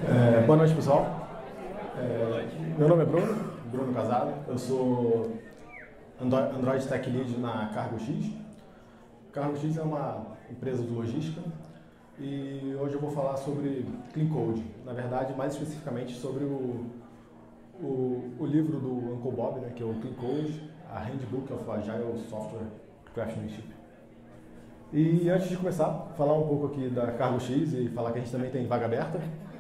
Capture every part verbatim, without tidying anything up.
É, boa noite, pessoal. É, meu nome é Bruno, Bruno Casado. Eu sou Android Tech Lead na CargoX. CargoX é uma empresa de logística e hoje eu vou falar sobre Clean Code. Na verdade, mais especificamente sobre o, o, o livro do Uncle Bob, né, que é o Clean Code, a Handbook of Agile Software Craftsmanship. E antes de começar, falar um pouco aqui da CargoX e falar que a gente também tem vaga aberta.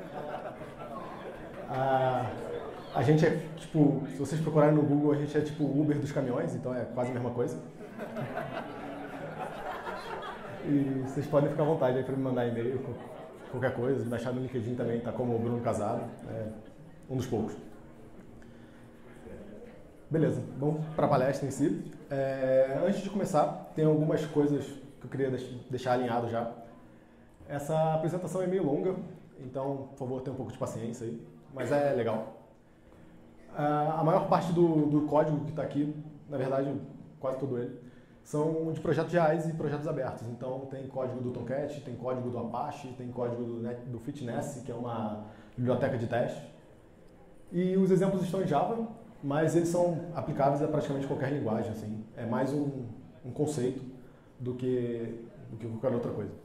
A, a gente é, tipo, se vocês procurarem no Google, a gente é tipo o Uber dos caminhões, então é quase a mesma coisa. E vocês podem ficar à vontade aí para me mandar e-mail, qualquer coisa, me achar no LinkedIn também, tá como o Bruno Casado, é um dos poucos. Beleza, vamos para a palestra em si. É, antes de começar, tem algumas coisas que eu queria deixar alinhado já. Essa apresentação é meio longa, então, por favor, tenha um pouco de paciência aí, mas é legal. A maior parte do, do código que está aqui, na verdade, quase todo ele, são de projetos reais e projetos abertos. Então, tem código do Tomcat, tem código do Apache, tem código do, do Fitness, que é uma biblioteca de teste. E os exemplos estão em Java, mas eles são aplicáveis a praticamente qualquer linguagem. Assim. É mais um, um conceito do que, do que qualquer outra coisa.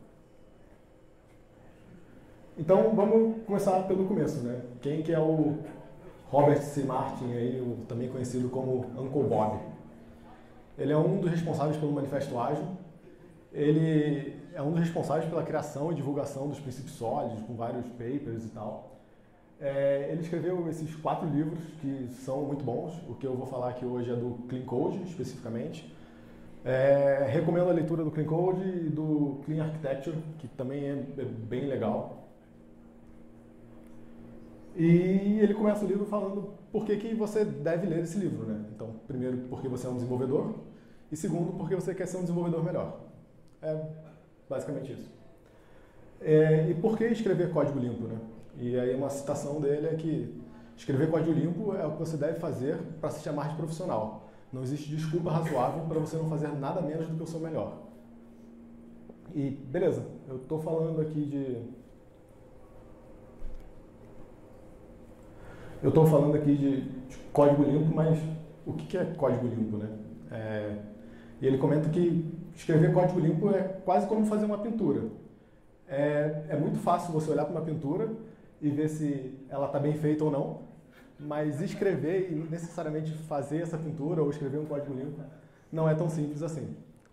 Então, vamos começar pelo começo, né? Quem que é o Robert C. Martin, aí, o, também conhecido como Uncle Bob? Ele é um dos responsáveis pelo Manifesto Ágil. Ele é um dos responsáveis pela criação e divulgação dos princípios sólidos, com vários papers e tal. É, ele escreveu esses quatro livros que são muito bons. O que eu vou falar aqui hoje é do Clean Code, especificamente. É, recomendo a leitura do Clean Code e do Clean Architecture, que também é, é bem legal. E ele começa o livro falando por que, que você deve ler esse livro, né? Então, primeiro, porque você é um desenvolvedor, e segundo, porque você quer ser um desenvolvedor melhor. É basicamente isso. É, e por que escrever código limpo, né? E aí uma citação dele é que escrever código limpo é o que você deve fazer para se chamar de profissional. Não existe desculpa razoável para você não fazer nada menos do que o seu melhor. E beleza, eu estou falando aqui de... Eu estou falando aqui de, de código limpo, mas o que, que é código limpo, né? É, e ele comenta que escrever código limpo é quase como fazer uma pintura. É, é muito fácil você olhar para uma pintura e ver se ela está bem feita ou não, mas escrever e necessariamente fazer essa pintura ou escrever um código limpo não é tão simples assim.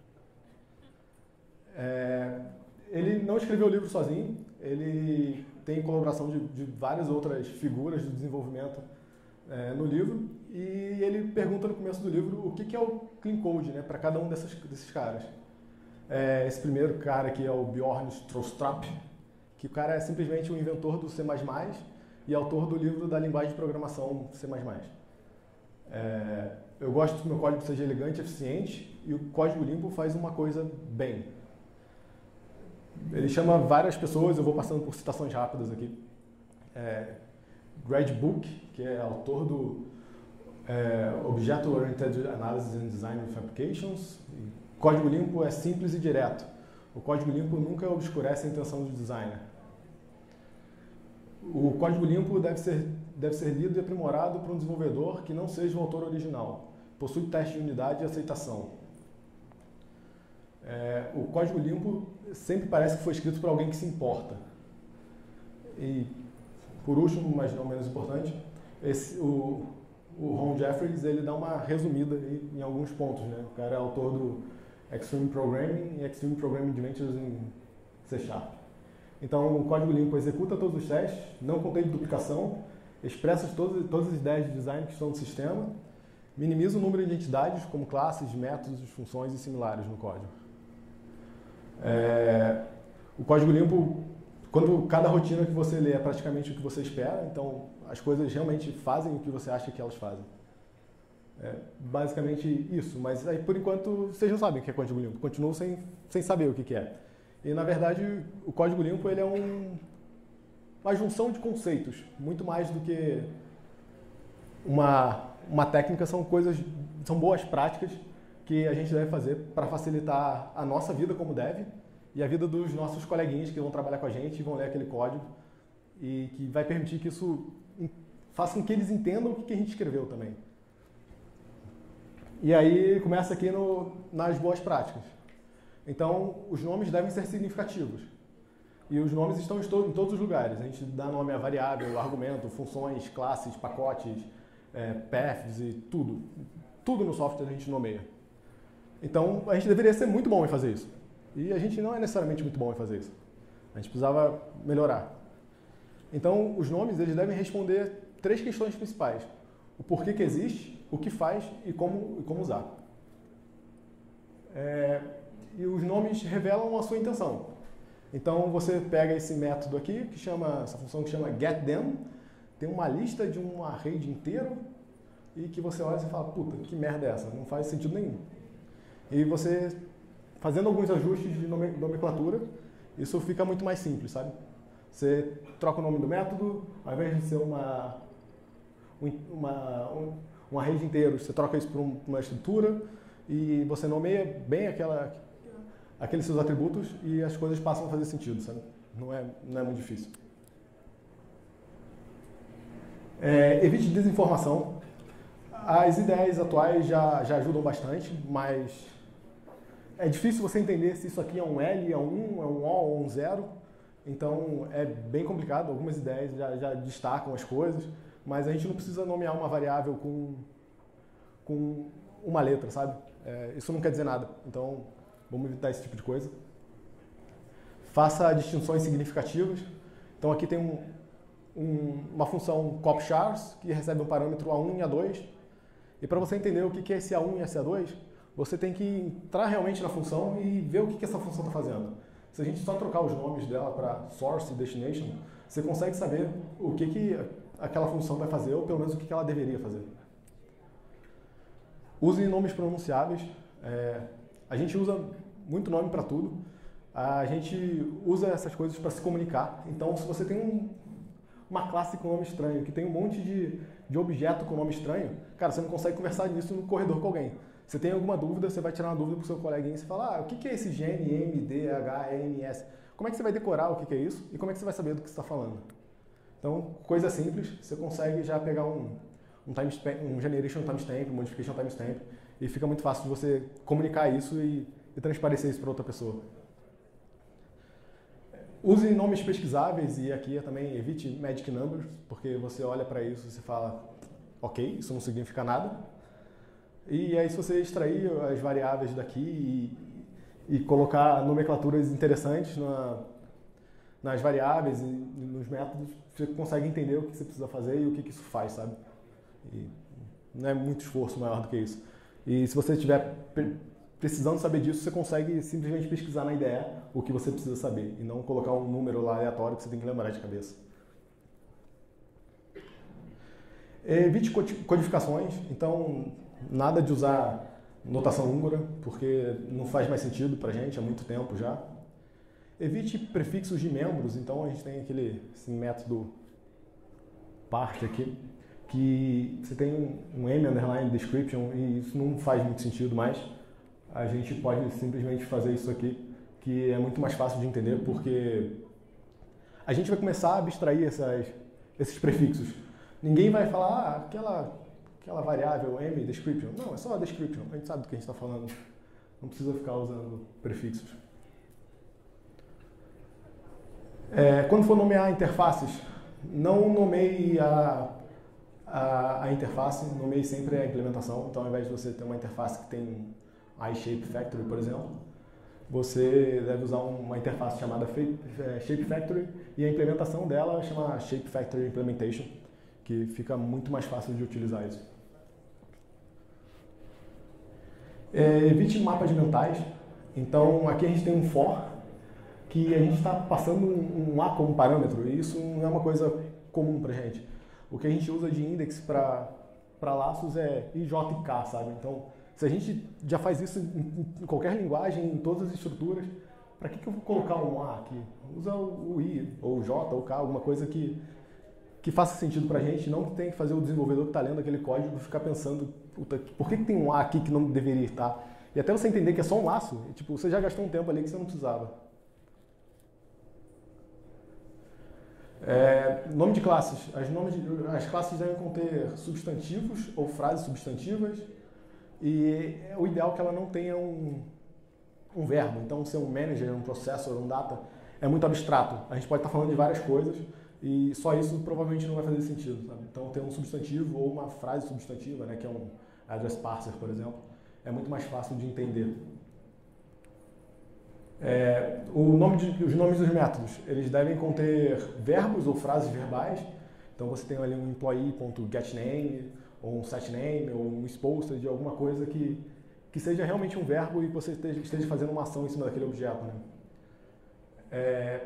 É, ele não escreveu o livro sozinho, ele tem colaboração de, de várias outras figuras do desenvolvimento é, no livro, e ele pergunta no começo do livro o que, que é o Clean Code, né, para cada um dessas, desses caras. É, esse primeiro cara aqui é o Bjorn Strostrup, que o cara é simplesmente o inventor do C mais mais e autor do livro da linguagem de programação C mais mais. É, eu gosto que o meu código seja elegante e eficiente, e o código limpo faz uma coisa bem. Ele chama várias pessoas, eu vou passando por citações rápidas aqui. É, Greg Book, que é autor do é, Object Oriented Analysis and Design of Applications. E código limpo é simples e direto. O código limpo nunca obscurece a intenção do designer. O código limpo deve ser, deve ser lido e aprimorado por um desenvolvedor que não seja o autor original. Possui teste de unidade e aceitação. É, o código limpo sempre parece que foi escrito por alguém que se importa. E, por último, mas não menos importante, esse, o, o Ron Jeffries ele dá uma resumida aí em alguns pontos, né? O cara é autor do Extreme Programming e Extreme Programming Adventures em C Sharp. Então, o código limpo executa todos os testes, não contém duplicação, expressa todas, todas as ideias de design que estão no sistema, minimiza o número de entidades, como classes, métodos, funções e similares no código. É, o código limpo, quando cada rotina que você lê é praticamente o que você espera, então as coisas realmente fazem o que você acha que elas fazem. É basicamente isso, mas aí por enquanto vocês não sabem o que é código limpo, continuam sem, sem saber o que é. E na verdade o código limpo ele é um, uma junção de conceitos, muito mais do que uma, uma técnica, são coisas, são boas práticas que a gente deve fazer para facilitar a nossa vida como dev e a vida dos nossos coleguinhas que vão trabalhar com a gente e vão ler aquele código e que vai permitir que isso faça com que eles entendam o que a gente escreveu também. E aí começa aqui no, nas boas práticas. Então, os nomes devem ser significativos. E os nomes estão em, to em todos os lugares. A gente dá nome a variável, argumento, funções, classes, pacotes, é, paths e tudo. Tudo no software a gente nomeia. Então, a gente deveria ser muito bom em fazer isso. E a gente não é necessariamente muito bom em fazer isso. A gente precisava melhorar. Então, os nomes eles devem responder três questões principais. O porquê que existe, o que faz e como, e como usar. É, e os nomes revelam a sua intenção. Então, você pega esse método aqui, que chama, essa função que chama getThem, tem uma lista de um array inteiro, e que você olha e fala, puta, que merda é essa? Não faz sentido nenhum. E você, fazendo alguns ajustes de nomenclatura, isso fica muito mais simples, sabe? Você troca o nome do método, ao invés de ser uma, uma, um, um array de inteiros, você troca isso por um, uma estrutura, e você nomeia bem aquela, aqueles seus atributos, e as coisas passam a fazer sentido, sabe? Não é, não é muito difícil. É, evite desinformação. As ideias atuais já, já ajudam bastante, mas é difícil você entender se isso aqui é um L, é um um, é um O ou um zero. Então é bem complicado. Algumas ideias já, já destacam as coisas, mas a gente não precisa nomear uma variável com, com uma letra, sabe? É, isso não quer dizer nada. Então vamos evitar esse tipo de coisa. Faça distinções significativas. Então aqui tem um, um, uma função copchars que recebe um parâmetro A um e A dois. E para você entender o que é esse A um e esse A dois, você tem que entrar realmente na função e ver o que essa função está fazendo. Se a gente só trocar os nomes dela para source e destination, você consegue saber o que, que aquela função vai fazer, ou pelo menos o que ela deveria fazer. Use nomes pronunciáveis. É, a gente usa muito nome para tudo. A gente usa essas coisas para se comunicar. Então, se você tem um, uma classe com nome estranho, que tem um monte de, de objeto com nome estranho, cara, você não consegue conversar nisso no corredor com alguém. Você tem alguma dúvida, você vai tirar uma dúvida para o seu coleguinha e você fala, ah, o que é esse G N, M, D, H, N, S? Como é que você vai decorar o que é isso e como é que você vai saber do que você está falando? Então, coisa simples, você consegue já pegar um, um, timestamp, um generation timestamp, um modification timestamp, e fica muito fácil de você comunicar isso e, e transparecer isso para outra pessoa. Use nomes pesquisáveis e aqui também evite magic numbers, porque você olha para isso e você fala, ok, isso não significa nada. E aí se você extrair as variáveis daqui e, e colocar nomenclaturas interessantes na, nas variáveis e nos métodos, você consegue entender o que você precisa fazer e o que, que isso faz, sabe? E não é muito esforço maior do que isso. E se você estiver precisando saber disso, você consegue simplesmente pesquisar na I D E o que você precisa saber e não colocar um número lá aleatório que você tem que lembrar de cabeça. Evite codificações, então nada de usar notação húngara, porque não faz mais sentido pra gente há muito tempo já. Evite prefixos de membros, então a gente tem aquele esse método part aqui, que você tem um, um M underline description e isso não faz muito sentido mais. A gente pode simplesmente fazer isso aqui, que é muito mais fácil de entender, porque a gente vai começar a abstrair essas, esses prefixos. Ninguém vai falar, ah, aquela, aquela variável M, description. Não, é só a description, a gente sabe do que a gente está falando. Não precisa ficar usando prefixos. É, quando for nomear interfaces, não nomeie a, a, a interface, nomeie sempre a implementação. Então, ao invés de você ter uma interface que tem iShapeFactory, por exemplo, você deve usar uma interface chamada ShapeFactory e a implementação dela chama ShapeFactory Implementation, que fica muito mais fácil de utilizar isso. É, evite mapas mentais. Então, aqui a gente tem um for, que a gente está passando um, um A como parâmetro, e isso não é uma coisa comum para a gente. O que a gente usa de index para laços é I J e K, sabe? Então, se a gente já faz isso em, em qualquer linguagem, em todas as estruturas, para que, que eu vou colocar um A aqui? Usa o I, ou o J, ou o K, alguma coisa que, que faça sentido para a gente, não que tenha que fazer o desenvolvedor que está lendo aquele código ficar pensando, puta, por que, que tem um A aqui que não deveria estar? E até você entender que é só um laço, e, tipo, você já gastou um tempo ali que você não precisava. É, nome de classes. As, nomes de, as classes devem conter substantivos ou frases substantivas e é o ideal é que ela não tenha um, um verbo. Então, ser um manager, um processor, um data é muito abstrato. A gente pode estar falando de várias coisas e só isso provavelmente não vai fazer sentido. Sabe? Então, ter um substantivo ou uma frase substantiva, né, que é um address parser, por exemplo, é muito mais fácil de entender. É, o nome de, os nomes dos métodos, eles devem conter verbos ou frases verbais. Então você tem ali um employee.getName, ou um setName, ou um isPosted, alguma coisa que, que seja realmente um verbo e você esteja, esteja fazendo uma ação em cima daquele objeto. Né? É,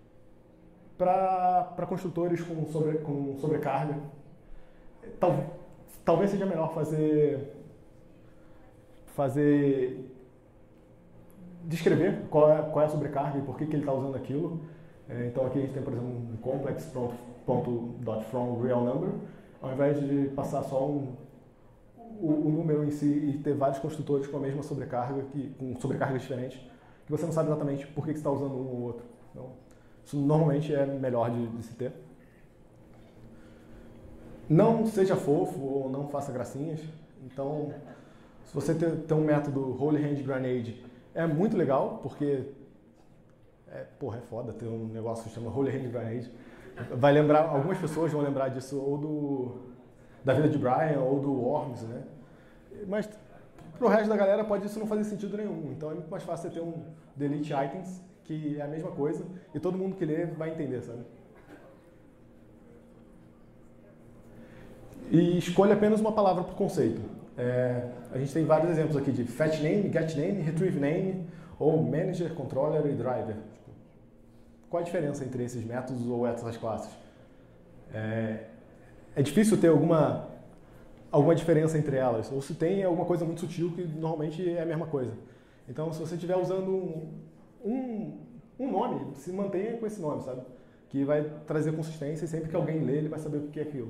Para construtores com, sobre, com sobrecarga, tal, talvez seja melhor fazer, fazer descrever qual é, qual é a sobrecarga e por que, que ele está usando aquilo. É, então aqui a gente tem, por exemplo, um complex.from.realNumber, ao invés de passar só um, o, o número em si e ter vários construtores com a mesma sobrecarga, que, com sobrecargas diferentes, que você não sabe exatamente por que, que você está usando um ou outro. Então, isso normalmente é melhor de, de se ter. Não seja fofo ou não faça gracinhas. Então, se você tem, tem um método Holy Hand Grenade, é muito legal, porque é, porra, é foda ter um negócio que se chama Holy Hand Grenade. Vai lembrar, algumas pessoas vão lembrar disso ou do, da vida de Brian ou do Worms, né? Mas pro resto da galera pode isso não fazer sentido nenhum. Então é muito mais fácil você ter um delete items, que é a mesma coisa, e todo mundo que lê vai entender, sabe? E escolha apenas uma palavra por conceito. É, a gente tem vários exemplos aqui de fetch name, get name, retrieve name, ou manager, controller e driver. Qual a diferença entre esses métodos ou essas classes? É, é difícil ter alguma, alguma diferença entre elas, ou se tem é alguma coisa muito sutil que normalmente é a mesma coisa. Então, se você estiver usando um, um, um nome, se mantenha com esse nome, sabe? Que vai trazer consistência e sempre que alguém lê, ele vai saber o que é aquilo.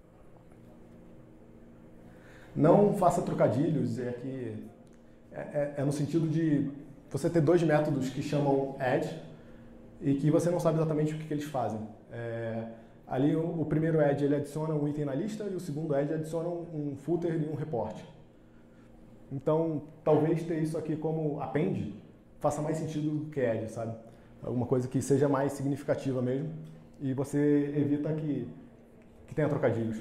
Não faça trocadilhos, é, que é, é, é no sentido de você ter dois métodos que chamam add e que você não sabe exatamente o que, que eles fazem. É, ali o, o primeiro add ele adiciona um item na lista e o segundo add adiciona um, um footer e um report. Então, talvez ter isso aqui como append faça mais sentido do que add, sabe? Alguma coisa que seja mais significativa mesmo e você evita que, que tenha trocadilhos.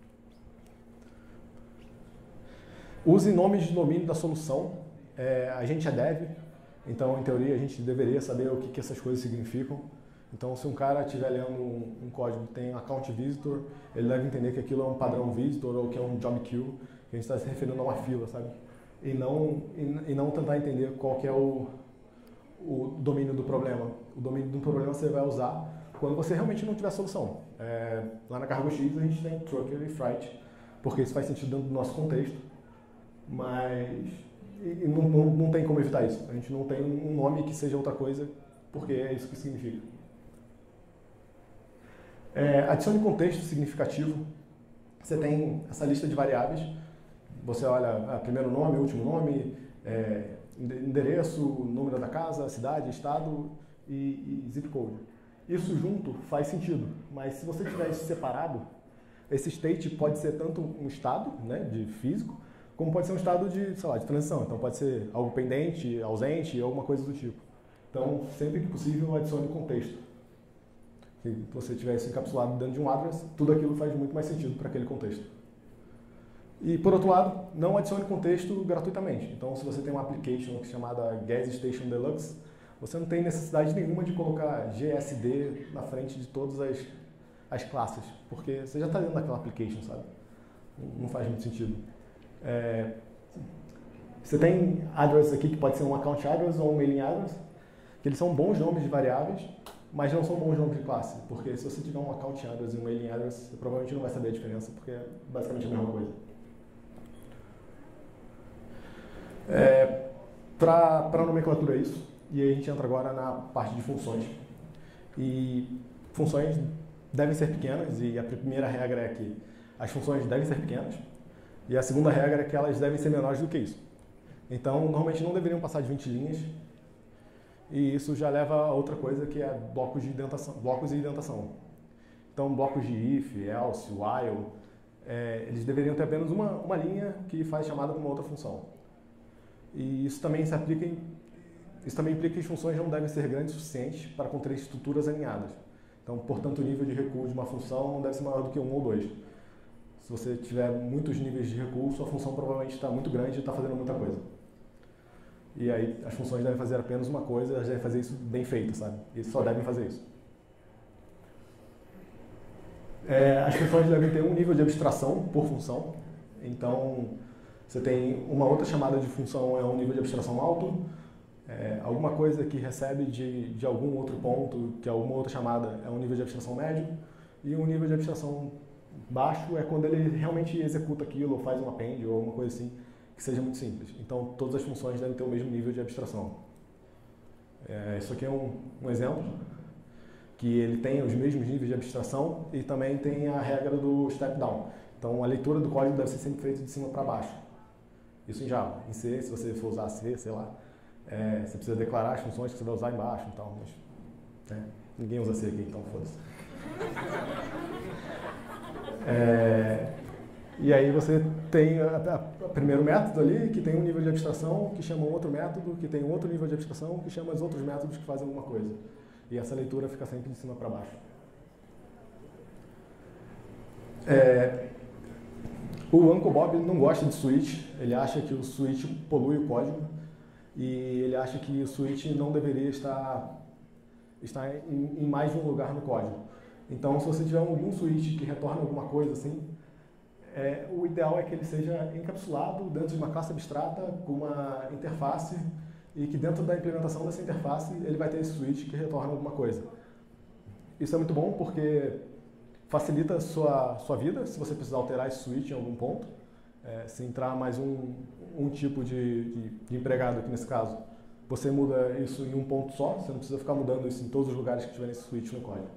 Use nomes de domínio da solução. É, a gente é dev, então, em teoria, a gente deveria saber o que, que essas coisas significam. Então, se um cara estiver lendo um, um código que tem account visitor, ele deve entender que aquilo é um padrão visitor ou que é um job queue, que a gente está se referindo a uma fila, sabe? E não, e, e não tentar entender qual que é o, o domínio do problema. O domínio do problema você vai usar quando você realmente não tiver solução. É, lá na Cargo X a gente tem trucker e freight, porque isso faz sentido dentro do nosso contexto. Mas e, e não, não, não tem como evitar isso. A gente não tem um nome que seja outra coisa, porque é isso que significa. É, adicione contexto significativo. Você tem essa lista de variáveis. Você olha ah, primeiro nome, último nome, é, endereço, número da casa, cidade, estado e, e zip code. Isso junto faz sentido, mas se você tiver isso separado, esse state pode ser tanto um estado, né, de físico, como pode ser um estado de, sei lá, de transição. Então pode ser algo pendente, ausente, alguma coisa do tipo. Então, sempre que possível, adicione contexto. Se você tiver isso encapsulado dentro de um address, tudo aquilo faz muito mais sentido para aquele contexto. E, por outro lado, não adicione contexto gratuitamente. Então, se você tem uma application chamada Gas Station Deluxe, você não tem necessidade nenhuma de colocar G S D na frente de todas as, as classes, porque você já está dentro daquela application, sabe? Não faz muito sentido. É, você tem address aqui que pode ser um account address ou um mailing address, que eles são bons nomes de variáveis, mas não são bons nomes de classe, porque se você tiver um account address e um mailing address, você provavelmente não vai saber a diferença, porque é basicamente a mesma coisa. É, Para a nomenclatura é isso, e aí a gente entra agora na parte de funções. E funções devem ser pequenas, e a primeira regra é que as funções devem ser pequenas, e a segunda regra é que elas devem ser menores do que isso. Então, normalmente não deveriam passar de vinte linhas, e isso já leva a outra coisa que é blocos de indentação, blocos e indentação. Então, blocos de if, else, while, é, eles deveriam ter apenas uma, uma linha que faz chamada com uma outra função. E isso também se aplica em, isso também implica que as funções não devem ser grandes o suficiente para conter estruturas alinhadas. Então, portanto, o nível de recuo de uma função não deve ser maior do que um ou dois. Se você tiver muitos níveis de recuo, sua função provavelmente está muito grande e está fazendo muita coisa. E aí as funções devem fazer apenas uma coisa, elas devem fazer isso bem feito, sabe? E só devem fazer isso. É, as funções devem ter um nível de abstração por função. Então, você tem uma outra chamada de função, é um nível de abstração alto. É, alguma coisa que recebe de, de algum outro ponto, que é alguma outra chamada, é um nível de abstração médio. E um nível de abstração baixo é quando ele realmente executa aquilo, ou faz um append, ou alguma coisa assim, que seja muito simples. Então, todas as funções devem ter o mesmo nível de abstração. É, isso aqui é um, um exemplo, que ele tem os mesmos níveis de abstração e também tem a regra do step down. Então, a leitura do código deve ser sempre feita de cima para baixo. Isso em Java. Em C, se você for usar C, sei lá, é, você precisa declarar as funções que você vai usar embaixo e tal, mas é, ninguém usa C aqui, então foda-se. É, e aí você tem o primeiro método ali, que tem um nível de abstração, que chama um outro método, que tem um outro nível de abstração, que chama os outros métodos que fazem alguma coisa. E essa leitura fica sempre de cima para baixo. É, o Uncle Bob não gosta de switch, ele acha que o switch polui o código, e ele acha que o switch não deveria estar, estar em, em mais de um lugar no código. Então, se você tiver algum switch que retorna alguma coisa assim, é, o ideal é que ele seja encapsulado dentro de uma classe abstrata com uma interface e que dentro da implementação dessa interface ele vai ter esse switch que retorna alguma coisa. Isso é muito bom porque facilita a sua, sua vida se você precisar alterar esse switch em algum ponto. É, se entrar mais um, um tipo de, de, de empregado aqui nesse caso, você muda isso em um ponto só, você não precisa ficar mudando isso em todos os lugares que tiver esse switch no código.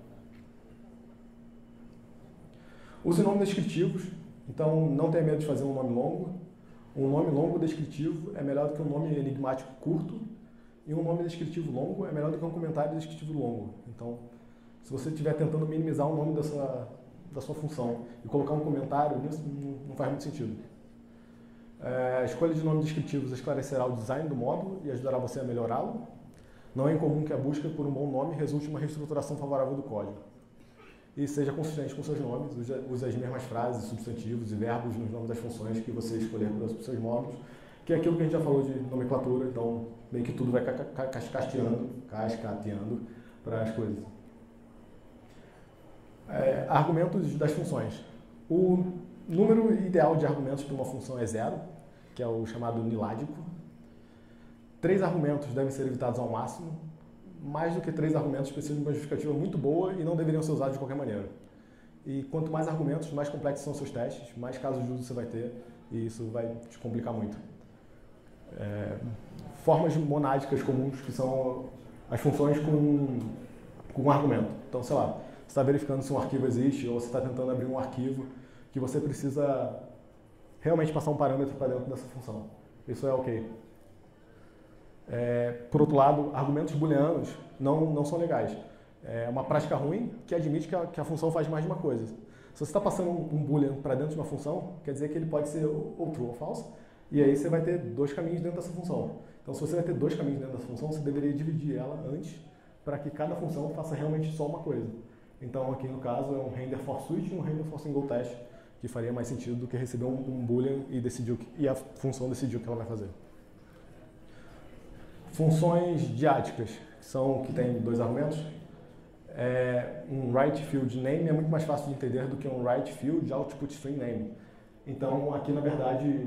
Use nomes descritivos, então não tenha medo de fazer um nome longo. Um nome longo descritivo é melhor do que um nome enigmático curto, e um nome descritivo longo é melhor do que um comentário descritivo longo. Então, se você estiver tentando minimizar o nome da sua, da sua função e colocar um comentário, isso não faz muito sentido. É, a escolha de nomes descritivos esclarecerá o design do módulo e ajudará você a melhorá-lo. Não é incomum que a busca por um bom nome resulte em uma reestruturação favorável do código. E seja consistente com seus nomes, use, use as mesmas frases, substantivos e verbos nos nomes das funções que você escolher para os seus módulos, que é aquilo que a gente já falou de nomenclatura, então meio que tudo vai ca ca cascateando, cascateando para as coisas. É, argumentos das funções. O número ideal de argumentos para uma função é zero, que é o chamado niládico. Três argumentos devem ser evitados ao máximo. Mais do que três argumentos precisam de uma justificativa muito boa e não deveriam ser usados de qualquer maneira. E quanto mais argumentos, mais complexos são seus testes, mais casos de uso você vai ter, e isso vai te complicar muito. É, formas monádicas comuns, que são as funções com, com um argumento. Então, sei lá, você está verificando se um arquivo existe, ou você está tentando abrir um arquivo que você precisa realmente passar um parâmetro para dentro dessa função. Isso é ok. É, por outro lado, argumentos booleanos não, não são legais. É uma prática ruim que admite que a, que a função faz mais de uma coisa. Se você está passando um, um boolean para dentro de uma função, quer dizer que ele pode ser ou true ou false, e aí você vai ter dois caminhos dentro dessa função. Então, se você vai ter dois caminhos dentro dessa função, você deveria dividir ela antes para que cada função faça realmente só uma coisa. Então, aqui no caso, é um render for switch e um render for single test, que faria mais sentido do que receber um, um boolean e, decidir o que, e a função decidir o que ela vai fazer. Funções diáticas, que são que tem dois argumentos. É, um write field name é muito mais fácil de entender do que um write field output string name. Então, aqui na verdade,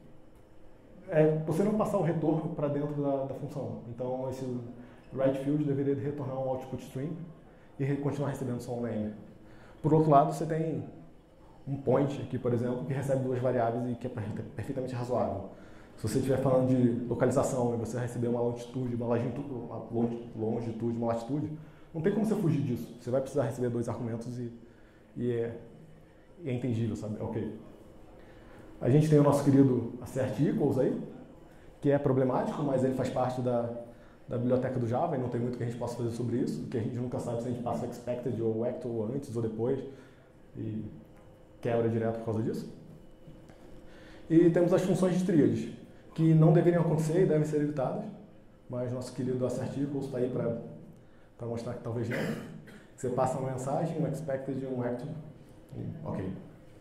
é você não passar o retorno para dentro da, da função. Então, esse write field deveria retornar um output string e continuar recebendo só um name. Por outro lado, você tem um point aqui, por exemplo, que recebe duas variáveis e que é perfeitamente razoável. Se você estiver falando de localização e você receber uma longitude, uma longitude, uma longitude, uma latitude, não tem como você fugir disso. Você vai precisar receber dois argumentos e, e, é, e é entendível, sabe? Ok. A gente tem o nosso querido assert equals aí, que é problemático, mas ele faz parte da, da biblioteca do Java, e não tem muito que a gente possa fazer sobre isso, porque a gente nunca sabe se a gente passa o expected ou o actual antes ou depois, e quebra direto por causa disso. E temos as funções de tríades, que não deveriam acontecer e devem ser evitadas, mas nosso querido assert equals está aí para mostrar que talvez não. Você passa uma mensagem, um expected e um actual. Ok.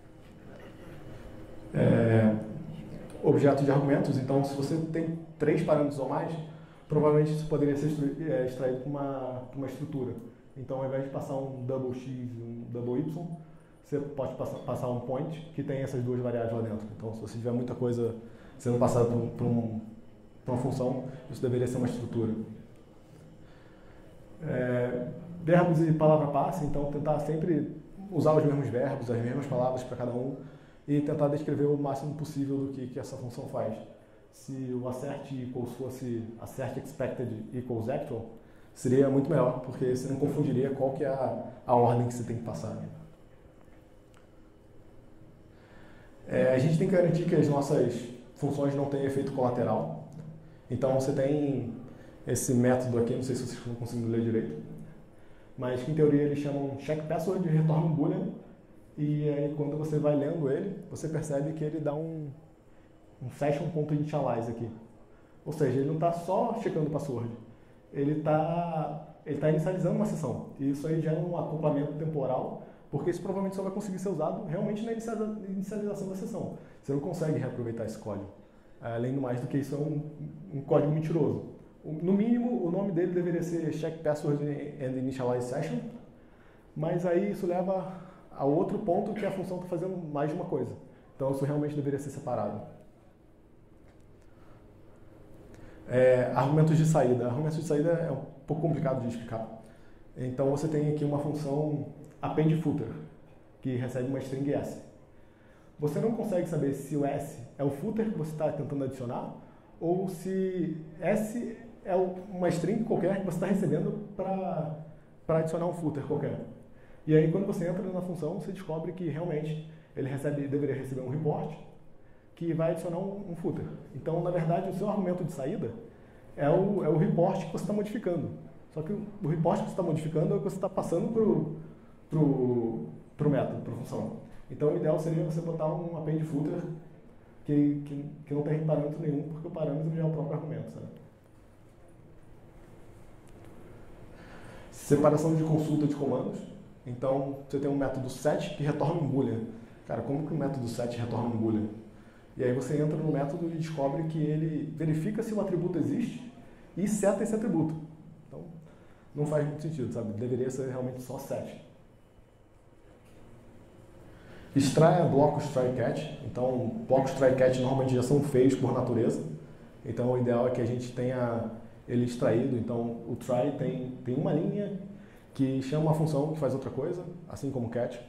É, objetos de argumentos, então se você tem três parâmetros ou mais, provavelmente isso poderia ser extraído com uma, uma estrutura. Então, ao invés de passar um double x e um double y, você pode passar, passar um point que tem essas duas variáveis lá dentro. Então, se você tiver muita coisa sendo passada para um, um, uma função, isso deveria ser uma estrutura. É, verbos e palavra-passe, então tentar sempre usar os mesmos verbos, as mesmas palavras para cada um e tentar descrever o máximo possível do que, que essa função faz. Se o assert equals fosse assert expected equals actual, seria muito melhor, porque você não confundiria qual que é a, a ordem que você tem que passar. É, a gente tem que garantir que as nossas funções não tenham efeito colateral. Então você tem esse método aqui, não sei se vocês estão conseguindo ler direito, mas que em teoria eles chamam check password e retorna um boolean, e aí quando você vai lendo ele, você percebe que ele dá um, um session.initialize aqui. Ou seja, ele não está só checando o password, ele está ele tá inicializando uma sessão. E isso aí gera um acoplamento temporal, porque isso provavelmente só vai conseguir ser usado realmente na inicialização da sessão. Você não consegue reaproveitar esse código. Além do mais do que isso, é um, um código mentiroso. No mínimo, o nome dele deveria ser check password and initialize session, mas aí isso leva a outro ponto que a função está fazendo mais de uma coisa. Então isso realmente deveria ser separado. É, argumentos de saída. Argumentos de saída é um pouco complicado de explicar. Então você tem aqui uma função append footer, que recebe uma string S. Você não consegue saber se o S é o footer que você está tentando adicionar, ou se S é uma string qualquer que você está recebendo para adicionar um footer qualquer. E aí quando você entra na função, você descobre que realmente ele recebe, deveria receber um report que vai adicionar um, um footer. Então, na verdade, o seu argumento de saída é o, é o report que você está modificando. Só que o, o report que você está modificando é o que você está passando para o método, para a função. Então, o ideal seria você botar um append footer que, que, que não tem parâmetro nenhum, porque o parâmetro já é o próprio argumento. Sabe? Separação de consulta de comandos. Então, você tem um método set que retorna um boolean. Cara, como que o método set retorna um boolean? E aí você entra no método e descobre que ele verifica se o atributo existe e seta esse atributo. Então, não faz muito sentido, sabe? Deveria ser realmente só set. Extraia blocos try-catch. Então, blocos try-catch normalmente já são feios por natureza. Então, o ideal é que a gente tenha ele extraído. Então, o try tem, tem uma linha que chama uma função que faz outra coisa, assim como o catch.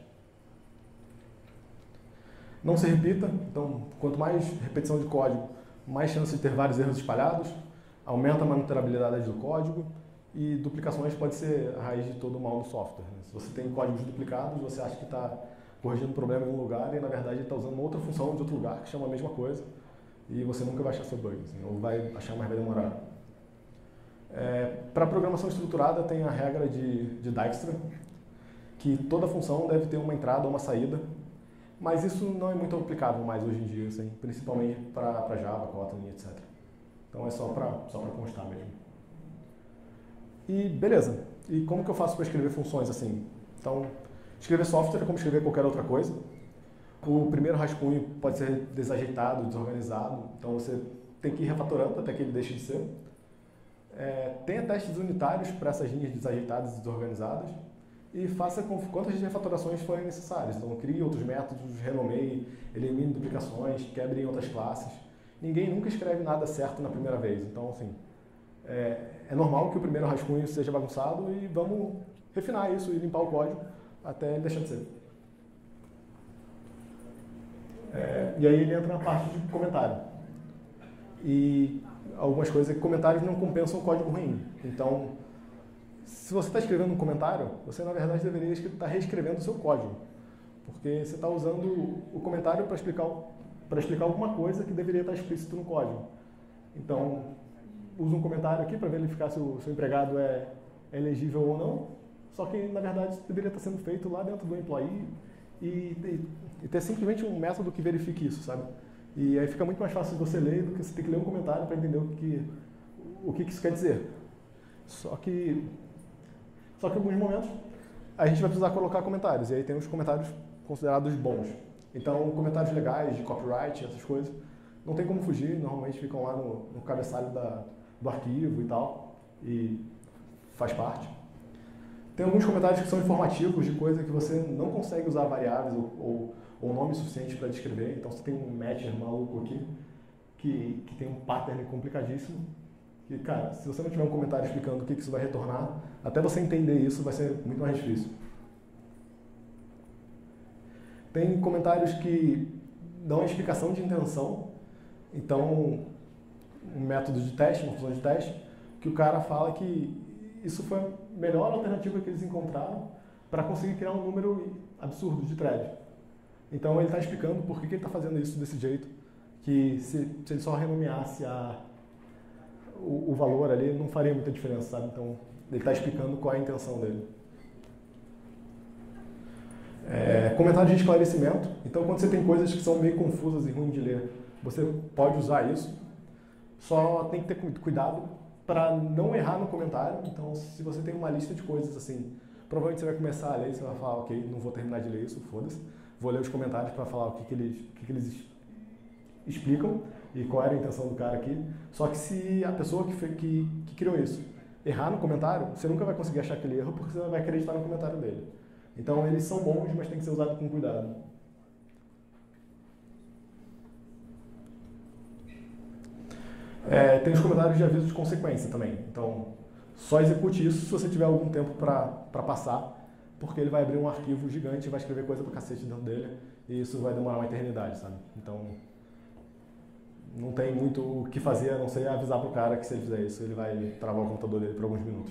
Não se repita, então quanto mais repetição de código, mais chance de ter vários erros espalhados, aumenta a monitorabilidade do código e duplicações pode ser a raiz de todo o mal do software. Se você tem códigos duplicados, você acha que está corrigindo um problema em um lugar e na verdade está usando uma outra função de outro lugar que chama a mesma coisa e você nunca vai achar seu bug, assim, ou vai achar, mas vai demorar. É, para programação estruturada tem a regra de, de Dijkstra, que toda função deve ter uma entrada ou uma saída. Mas isso não é muito aplicável mais hoje em dia, assim, principalmente para Java, Kotlin, etcétera. Então é só para só para constar mesmo. E beleza. E como que eu faço para escrever funções assim? Então, escrever software é como escrever qualquer outra coisa. O primeiro rascunho pode ser desajeitado, desorganizado. Então você tem que ir refatorando até que ele deixe de ser. É, tenha testes unitários para essas linhas desajeitadas e desorganizadas. E faça com quantas refatorações forem necessárias. Então, crie outros métodos, renomeie, elimine duplicações, quebre em outras classes. Ninguém nunca escreve nada certo na primeira vez. Então, assim, é, é normal que o primeiro rascunho seja bagunçado e vamos refinar isso e limpar o código até ele deixar de ser. É, e aí ele entra na parte de comentário. E algumas coisas que comentários não compensam o código ruim. Então, se você está escrevendo um comentário, você na verdade deveria estar reescrevendo o seu código. Porque você está usando o comentário para explicar, para explicar alguma coisa que deveria estar explícito no código. Então, usa um comentário aqui para verificar se o seu empregado é elegível ou não, só que, na verdade, isso deveria estar sendo feito lá dentro do employee e, e, e ter simplesmente um método que verifique isso, sabe? E aí fica muito mais fácil de você ler do que você ter que ler um comentário para entender o que, o que isso quer dizer. Só que, só que em alguns momentos a gente vai precisar colocar comentários, e aí tem os comentários considerados bons. Então, comentários legais, de copyright, essas coisas, não tem como fugir, normalmente ficam lá no, no cabeçalho da, do arquivo e tal, e faz parte. Tem alguns comentários que são informativos de coisa que você não consegue usar variáveis ou, ou, ou nome suficiente para descrever, então você tem um matcher maluco aqui, que, que tem um pattern complicadíssimo, que, cara, se você não tiver um comentário explicando o que isso vai retornar, até você entender isso vai ser muito mais difícil. Tem comentários que dão a explicação de intenção, então, um método de teste, uma função de teste, que o cara fala que isso foi a melhor alternativa que eles encontraram para conseguir criar um número absurdo de thread. Então, ele está explicando por que, que ele está fazendo isso desse jeito, que se, se ele só renomeasse a, o, o valor ali, não faria muita diferença, sabe? Então, ele está explicando qual é a intenção dele. É, comentário de esclarecimento. Então, quando você tem coisas que são meio confusas e ruins de ler, você pode usar isso. Só tem que ter cuidado para não errar no comentário. Então, se você tem uma lista de coisas assim, provavelmente você vai começar a ler e você vai falar, ok, não vou terminar de ler isso, foda-se. Vou ler os comentários para falar o que, que, eles, o que, que eles explicam e qual era a intenção do cara aqui. Só que se a pessoa que, foi, que, que criou isso errar no comentário, você nunca vai conseguir achar aquele erro porque você não vai acreditar no comentário dele. Então, eles são bons, mas tem que ser usado com cuidado. É, tem os comentários de aviso de consequência também. Então, só execute isso se você tiver algum tempo para passar, porque ele vai abrir um arquivo gigante e vai escrever coisa pra cacete dentro dele, e isso vai demorar uma eternidade, sabe? Então, não tem muito o que fazer, a não ser avisar pro cara que se ele fizer isso, ele vai travar o computador dele por alguns minutos.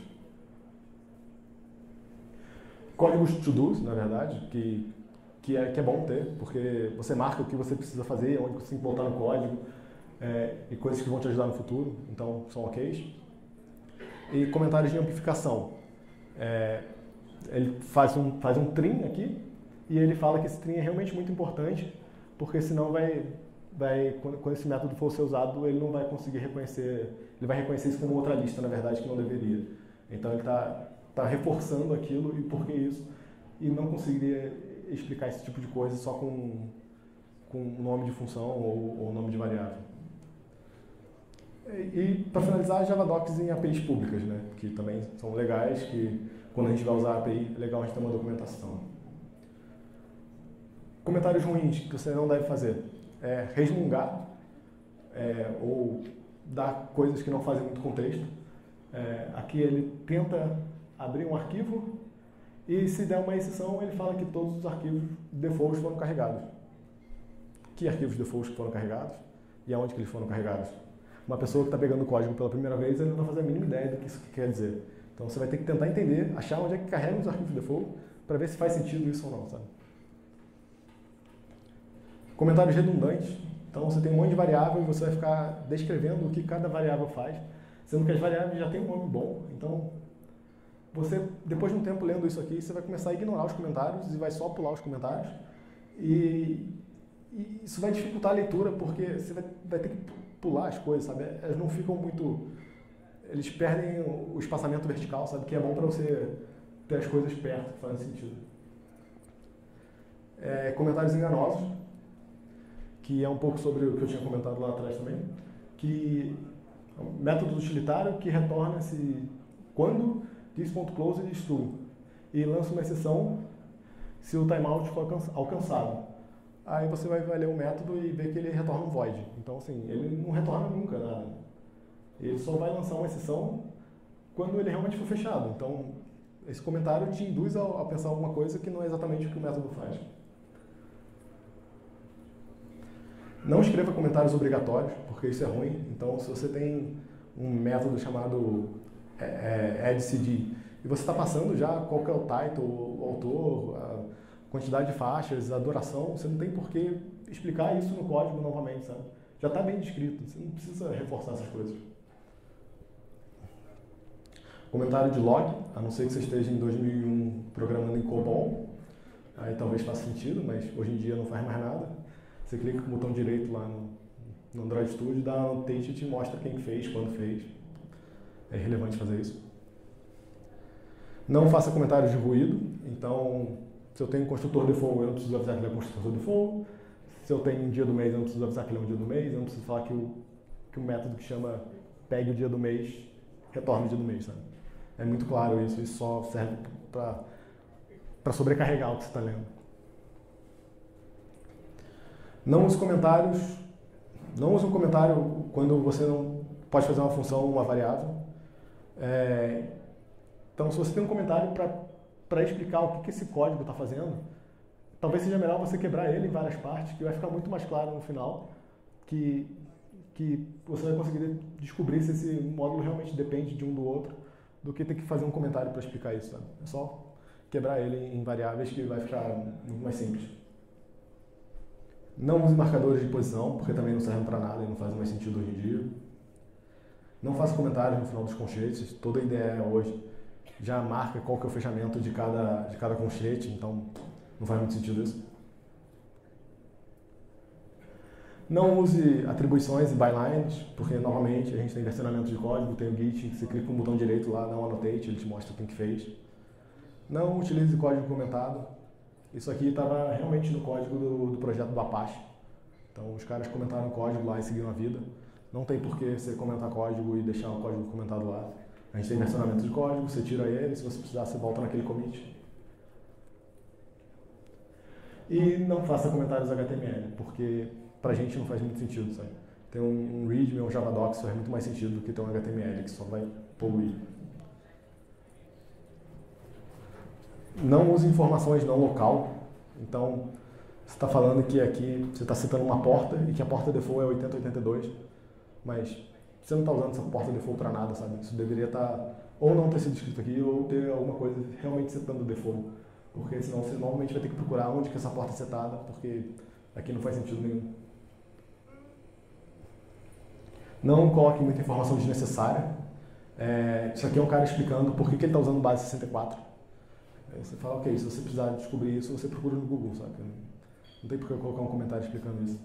Códigos to-dos, na verdade, que, que, é, que é bom ter, porque você marca o que você precisa fazer, onde você tem que voltar no código, é, e coisas que vão te ajudar no futuro, então são ok. E comentários de amplificação. É, ele faz um, faz um trim aqui, e ele fala que esse trim é realmente muito importante, porque senão vai, vai quando, quando esse método for ser usado, ele não vai conseguir reconhecer, ele vai reconhecer isso como outra lista, na verdade, que não deveria. Então ele está tá reforçando aquilo e por que isso, e não conseguiria explicar esse tipo de coisa só com, com nome de função ou, ou nome de variável. E, e para finalizar, JavaDocs em A P Is públicas, né, que também são legais, que quando a gente vai usar a A P I, é legal a gente ter uma documentação. Comentários ruins que você não deve fazer é resmungar é, ou dar coisas que não fazem muito contexto. É, aqui ele tenta abrir um arquivo e se der uma exceção, ele fala que todos os arquivos defaults foram carregados. Que arquivos defaults foram carregados e aonde que eles foram carregados? Uma pessoa que está pegando o código pela primeira vez, ele não vai fazer a mínima ideia do que isso quer dizer. Então você vai ter que tentar entender, achar onde é que carregam os arquivos default para ver se faz sentido isso ou não, sabe? Comentários redundantes. Então você tem um monte de variável e você vai ficar descrevendo o que cada variável faz, sendo que as variáveis já têm um nome bom. Então, você, depois de um tempo lendo isso aqui, você vai começar a ignorar os comentários e vai só pular os comentários. E, e isso vai dificultar a leitura, porque você vai, vai ter que pular as coisas, sabe? Elas não ficam muito... Eles perdem o espaçamento vertical, sabe? Que é bom para você ter as coisas perto, que fazem sentido. É, comentários enganosos, que é um pouco sobre o que eu tinha comentado lá atrás também, que é um método utilitário que retorna se quando this.closed is true e lança uma exceção se o timeout for alcançado. Aí você vai, vai ler o método e ver que ele retorna um void. Então, assim, ele não retorna nunca nada. Ele só vai lançar uma exceção quando ele realmente for fechado. Então, esse comentário te induz a, a pensar alguma coisa que não é exatamente o que o método faz. Não escreva comentários obrigatórios, porque isso é ruim. Então, se você tem um método chamado é, é, addCD e você está passando já qual que é o title, o autor, a quantidade de faixas, a duração, você não tem por que explicar isso no código novamente, sabe? Já está bem descrito, você não precisa reforçar essas coisas. Comentário de log, a não ser que você esteja em dois mil e um programando em COBOL, aí talvez faça sentido, mas hoje em dia não faz mais nada. Você clica com o botão direito lá no, no Android Studio, dá annotate e te mostra quem fez, quando fez. É irrelevante fazer isso. Não faça comentários de ruído, então se eu tenho um construtor default, eu não preciso avisar que ele é um construtor default. Se eu tenho um dia do mês, eu não preciso avisar que ele é um dia do mês, eu não preciso falar que o, que o método que chama pegue o dia do mês, retorne o dia do mês, sabe? É muito claro isso, isso só serve para sobrecarregar o que você está lendo. Não use comentários, não use um comentário quando você não pode fazer uma função ou uma variável. É, então, se você tem um comentário para explicar o que, que esse código está fazendo, talvez seja melhor você quebrar ele em várias partes, que vai ficar muito mais claro no final, que, que você vai conseguir descobrir se esse módulo realmente depende de um do outro, do que ter que fazer um comentário para explicar isso. Sabe? É só quebrar ele em variáveis que vai ficar muito mais simples. Não use marcadores de posição, porque também não servem para nada e não fazem mais sentido hoje em dia. Não faça comentários no final dos conchetes. Toda ideia hoje já marca qual que é o fechamento de cada, de cada conchete, então não faz muito sentido isso. Não use atribuições e bylines, porque novamente a gente tem versionamento de código, tem o Git, você clica com o botão direito lá, dá um annotate, ele te mostra quem que fez. Não utilize código comentado. Isso aqui estava realmente no código do, do projeto do Apache. Então os caras comentaram o código lá e seguiram a vida. Não tem por que você comentar código e deixar o código comentado lá. A gente tem versionamento de código, você tira ele, se você precisar você volta naquele commit. E não faça comentários H T M L, porque pra gente não faz muito sentido, sabe? Ter um, um readme ou um javadocs faz muito mais sentido do que ter um H T M L, que só vai poluir. Não use informações não local. Então, você está falando que aqui você está citando uma porta e que a porta default é oitenta oitenta e dois, mas você não está usando essa porta default para nada, sabe? Isso deveria estar ou não ter sido escrito aqui ou ter alguma coisa realmente setando o default, porque senão você normalmente vai ter que procurar onde que essa porta é setada, porque aqui não faz sentido nenhum. Não coloque muita informação desnecessária. É, isso aqui é um cara explicando por que, que ele está usando base sessenta e quatro. Aí você fala, ok, se você precisar descobrir isso, você procura no Google, sabe? Não tem por que eu colocar um comentário explicando isso.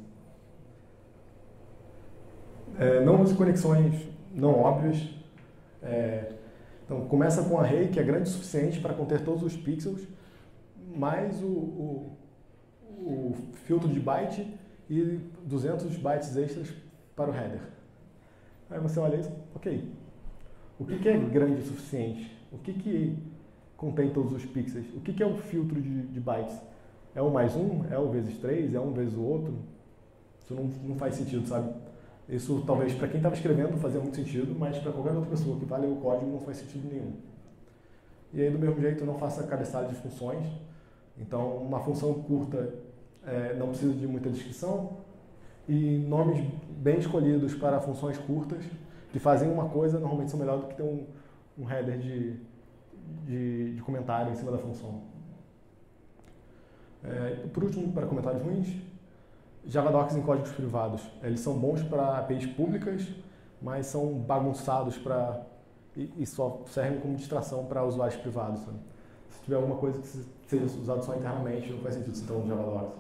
É, não use conexões não óbvias. É, então, começa com um array que é grande o suficiente para conter todos os pixels, mais o, o, o filtro de byte e duzentos bytes extras para o header. Aí você olha isso, ok. O que, que é grande o suficiente? O que, que contém todos os pixels? O que, que é o filtro de, de bytes? É um mais um? É um vezes três? É um vezes o outro? Isso não, não faz sentido, sabe? Isso talvez para quem estava escrevendo fazia muito sentido, mas para qualquer outra pessoa que vai ler o código não faz sentido nenhum. E aí do mesmo jeito não faça cabeçada de funções. Então uma função curta é, não precisa de muita descrição e nomes bem escolhidos para funções curtas que fazem uma coisa normalmente são melhor do que ter um, um header de, de, de comentário em cima da função. É, por último, para comentários ruins, Javadocs em códigos privados. Eles são bons para A P Is públicas, mas são bagunçados para e, e só servem como distração para usuários privados. Sabe? Se tiver alguma coisa que seja usado só internamente, não faz sentido você ter um Javadocs.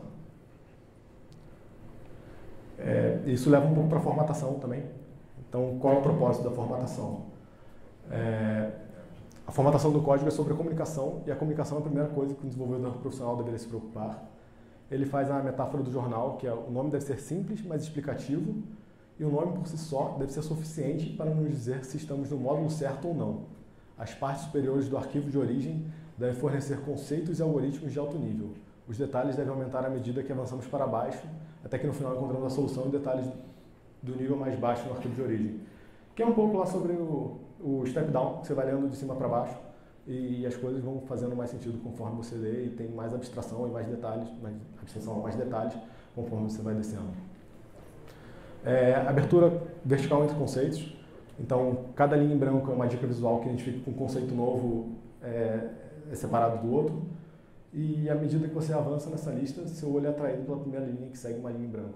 É, isso leva um pouco para a formatação também. Então, qual é o propósito da formatação? É, a formatação do código é sobre a comunicação, e a comunicação é a primeira coisa que o desenvolvedor profissional deveria se preocupar. Ele faz a metáfora do jornal, que é o nome deve ser simples, mas explicativo, e o nome por si só deve ser suficiente para nos dizer se estamos no módulo certo ou não. As partes superiores do arquivo de origem devem fornecer conceitos e algoritmos de alto nível. Os detalhes devem aumentar à medida que avançamos para baixo, até que no final encontramos a solução e detalhes do nível mais baixo no arquivo de origem. Que é um pouco lá sobre o, o step down, que você vai lendo de cima para baixo, e as coisas vão fazendo mais sentido conforme você lê, e tem mais abstração e mais detalhes, mais abstração, mais detalhes, conforme você vai descendo. É, abertura vertical entre conceitos. Então, cada linha em branco é uma dica visual que identifica que um conceito novo é, é separado do outro. E à medida que você avança nessa lista, seu olho é atraído pela primeira linha que segue uma linha em branco.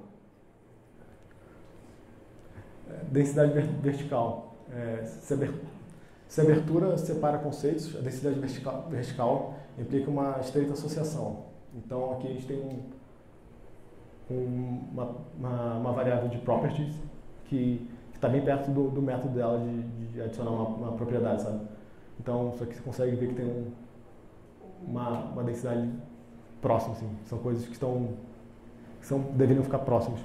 É, densidade vertical. É, se, aber, Se a abertura separa conceitos, a densidade vertical, vertical implica uma estreita associação. Então aqui a gente tem um, um, uma, uma, uma variável de properties que está bem perto do, do método dela de, de adicionar uma, uma propriedade, sabe? Então isso aqui você consegue ver que tem um, uma, uma densidade próxima, assim. São coisas que estão, que são, deveriam ficar próximas.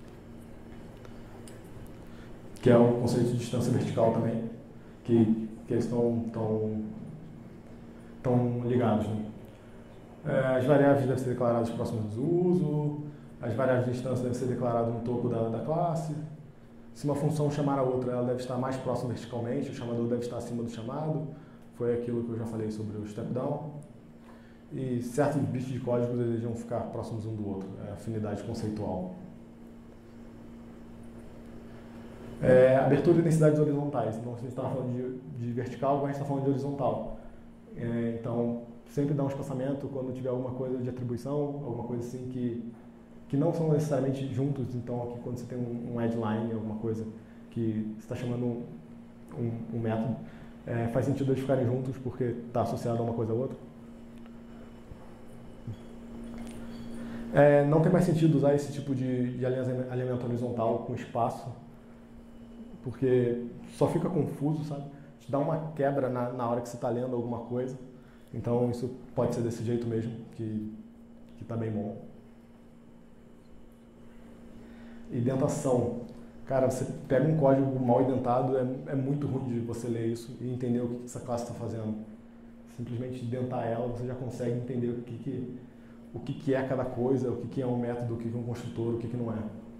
Que é o conceito de distância vertical também, que, que eles estão tão, tão ligados, né? É, as variáveis devem ser declaradas próximas do uso, as variáveis de distância devem ser declaradas no topo da, da classe. Se uma função chamar a outra, ela deve estar mais próxima verticalmente, o chamador deve estar acima do chamado. Foi aquilo que eu já falei sobre o step down. E certos bits de código desejam ficar próximos um do outro, é a afinidade conceitual. É, abertura e densidades horizontais. Então, se a gente estava falando de, de vertical, agora a gente está falando de horizontal. É, então, sempre dá um espaçamento quando tiver alguma coisa de atribuição, alguma coisa assim que, que não são necessariamente juntos. Então, aqui quando você tem um, um add line, alguma coisa que você está chamando um, um, um método, é, faz sentido eles ficarem juntos porque está associado a uma coisa a outra. É, não tem mais sentido usar esse tipo de, de alinhamento horizontal com espaço, porque só fica confuso, sabe? Te dá uma quebra na, na hora que você está lendo alguma coisa. Então isso pode ser desse jeito mesmo, que está bem bom. Indentação. Cara, você pega um código mal indentado, é, é muito ruim de você ler isso e entender o que essa classe está fazendo. Simplesmente indentar ela, você já consegue entender o que, que, o que, que é cada coisa, o que, que é um método, o que, que é um construtor, o que, que não é.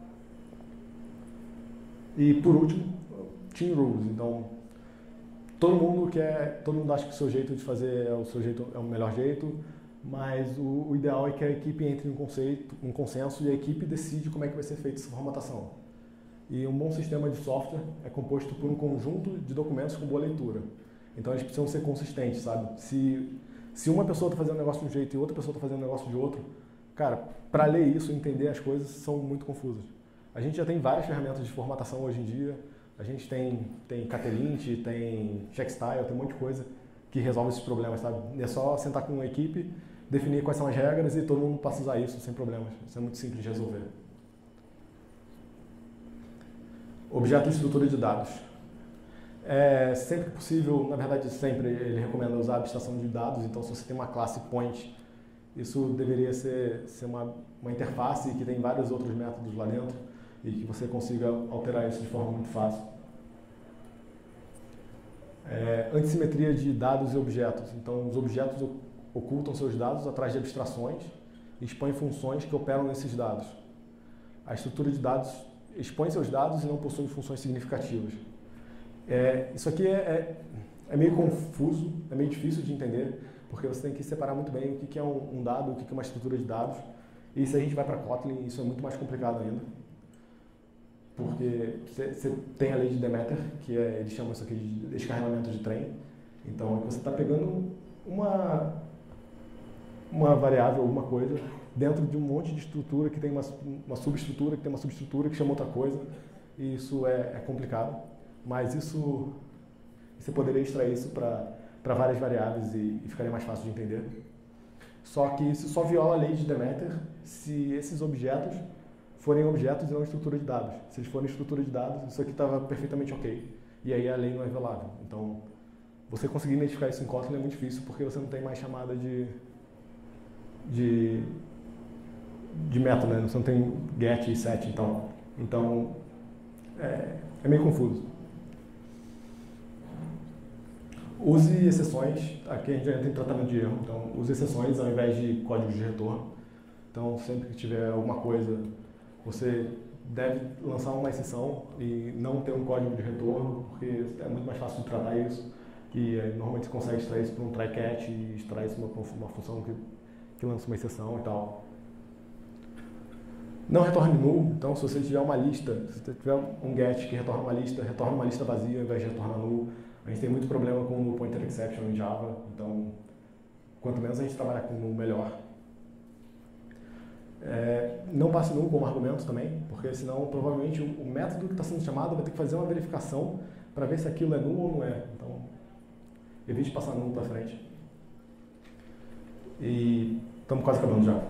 E por último, team rules. Então, todo mundo quer, todo mundo acha que o seu jeito de fazer é o seu jeito, é o melhor jeito, mas o, o ideal é que a equipe entre em um conceito, um consenso e a equipe decide como é que vai ser feita essa formatação. E um bom sistema de software é composto por um conjunto de documentos com boa leitura. Então eles precisam ser consistentes, sabe? Se, se uma pessoa está fazendo um negócio de um jeito e outra pessoa está fazendo um negócio de outro, cara, para ler isso e entender as coisas são muito confusas. A gente já tem várias ferramentas de formatação hoje em dia. A gente tem, tem Catalint, tem Checkstyle, tem um monte de coisa que resolve esses problemas, sabe? É só sentar com uma equipe, definir quais são as regras e todo mundo passa a usar isso sem problemas. Isso é muito simples de resolver. Objeto e estrutura de dados. É, sempre que possível, na verdade sempre, ele recomenda usar a abstração de dados. Então, se você tem uma classe point, isso deveria ser, ser uma, uma interface que tem vários outros métodos lá dentro e que você consiga alterar isso de forma muito fácil. É, antissimetria de dados e objetos. Então, os objetos ocultam seus dados atrás de abstrações e expõem funções que operam nesses dados. A estrutura de dados expõe seus dados e não possui funções significativas. É, isso aqui é, é, é meio confuso, é meio difícil de entender, porque você tem que separar muito bem o que é um, um dado, o que é uma estrutura de dados. E se a gente vai para Kotlin, isso é muito mais complicado ainda. Porque você tem a lei de Demeter, que é, eles chamam isso aqui de descarregamento de trem. Então, você está pegando uma, uma variável, alguma coisa, dentro de um monte de estrutura que tem uma, uma subestrutura, que tem uma subestrutura que chama outra coisa. E isso é, é complicado. Mas isso, você poderia extrair isso para várias variáveis e, e ficaria mais fácil de entender. Só que isso só viola a lei de Demeter se esses objetos forem objetos e não estrutura de dados. Se eles forem estrutura de dados, isso aqui estava perfeitamente ok. E aí a lei não é violável. Então, você conseguir identificar isso em Kotlin é muito difícil, porque você não tem mais chamada de, de, de método, né? Você não tem get e set, então, então é, é meio confuso. Use exceções, aqui a gente já tem tratamento de erro, então use exceções ao invés de códigos de retorno. Então, sempre que tiver alguma coisa, você deve lançar uma exceção e não ter um código de retorno, porque é muito mais fácil de tratar isso. E normalmente você consegue extrair isso para um try-catch e extrair isso para uma, uma função que, que lança uma exceção e tal. Não retorne null, então se você tiver uma lista, se você tiver um get que retorna uma lista, retorna uma lista vazia ao invés de retornar null. A gente tem muito problema com o pointer exception em Java, então quanto menos a gente trabalhar com null, melhor. É, não passe null como argumento também, porque senão provavelmente o, o método que está sendo chamado vai ter que fazer uma verificação para ver se aquilo é null ou não é. Então evite passar número para frente. E estamos quase acabando já.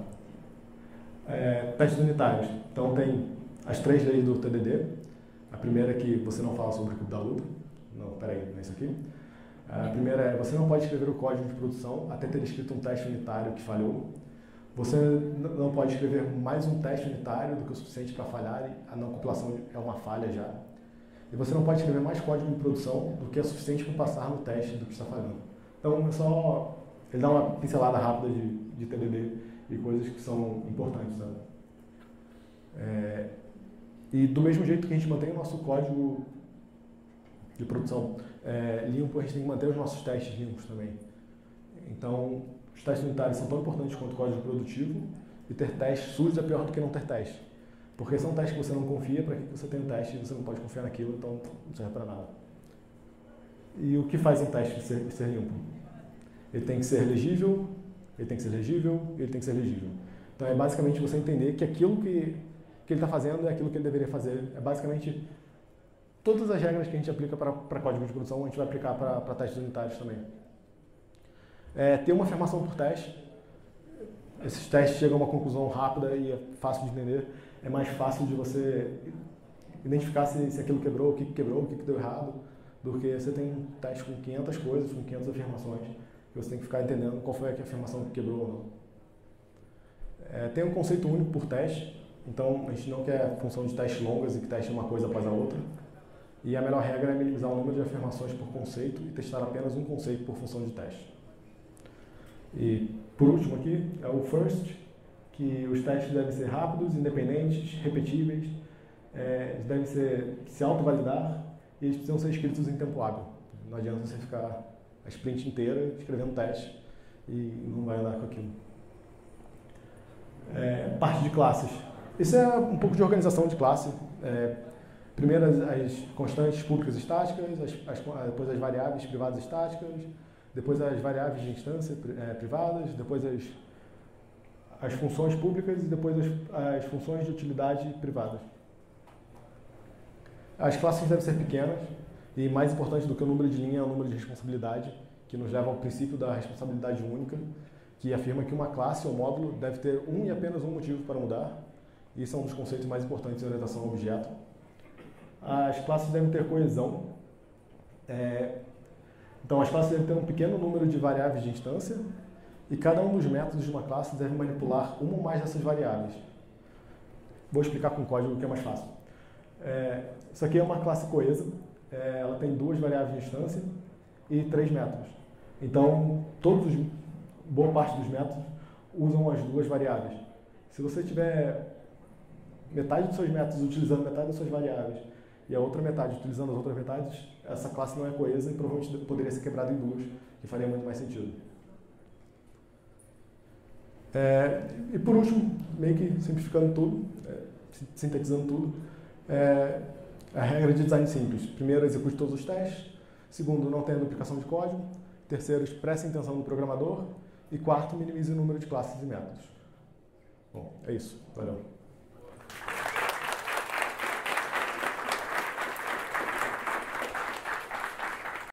É, testes unitários. Então tem as três leis do T D D. A primeira é que você não fala sobre o clube da luta. Não, peraí, não é isso aqui. A primeira é você não pode escrever o código de produção até ter escrito um teste unitário que falhou. Você não pode escrever mais um teste unitário do que o suficiente para falhar e a não compilação é uma falha já. E você não pode escrever mais código de produção do que é suficiente para passar no teste do que está falhando. Então é só ele dá uma pincelada rápida de, de T D D e coisas que são importantes. Né? É, e do mesmo jeito que a gente mantém o nosso código de produção é, limpo, a gente tem que manter os nossos testes limpos também. Então, os testes unitários são tão importantes quanto o código produtivo e ter testes sujos é pior do que não ter teste. Porque são testes que você não confia, para que você tem um teste e você não pode confiar naquilo, então não serve para nada. E o que faz um teste ser, ser limpo? Ele tem que ser legível, ele tem que ser legível e ele tem que ser legível. Então é basicamente você entender que aquilo que, que ele está fazendo é aquilo que ele deveria fazer. É basicamente todas as regras que a gente aplica para código de produção, a gente vai aplicar para testes unitários também. É, ter uma afirmação por teste. Esses testes chegam a uma conclusão rápida e é fácil de entender. É mais fácil de você identificar se, se aquilo quebrou, o que quebrou, o que deu errado, do que você tem um teste com quinhentas coisas, com quinhentas afirmações, que você tem que ficar entendendo qual foi a afirmação que quebrou ou não. É, tem um conceito único por teste, então a gente não quer função de testes longas e que teste uma coisa após a outra. E a melhor regra é minimizar o número de afirmações por conceito e testar apenas um conceito por função de teste. E por último aqui é o first, que os testes devem ser rápidos, independentes, repetíveis, é, eles devem ser, se auto-validar e eles precisam ser escritos em tempo hábil. Não adianta você ficar a sprint inteira escrevendo teste e não vai andar com aquilo. É, parte de classes. Isso é um pouco de organização de classe. É, primeiro as, as constantes públicas estáticas, as, as, depois as variáveis privadas estáticas, depois as variáveis de instância é, privadas, depois as, as funções públicas e depois as, as funções de utilidade privadas. As classes devem ser pequenas e mais importante do que o número de linha é o número de responsabilidade, que nos leva ao princípio da responsabilidade única, que afirma que uma classe ou módulo deve ter um e apenas um motivo para mudar. Isso é um dos conceitos mais importantes em orientação ao objeto. As classes devem ter coesão. É, então, as classes devem ter um pequeno número de variáveis de instância e cada um dos métodos de uma classe deve manipular uma ou mais dessas variáveis. Vou explicar com código que é mais fácil. É, isso aqui é uma classe coesa. É, ela tem duas variáveis de instância e três métodos. Então, todos, boa parte dos métodos usam as duas variáveis. Se você tiver metade dos seus métodos utilizando metade das suas variáveis e a outra metade utilizando as outras metades, essa classe não é coesa e provavelmente poderia ser quebrada em duas, que faria muito mais sentido. É, e por último, meio que simplificando tudo, é, sintetizando tudo, é, a regra de design simples. Primeiro, execute todos os testes. Segundo, não tenha duplicação de código. Terceiro, expresse a intenção do programador. E quarto, minimize o número de classes e métodos. Bom, é isso. Valeu.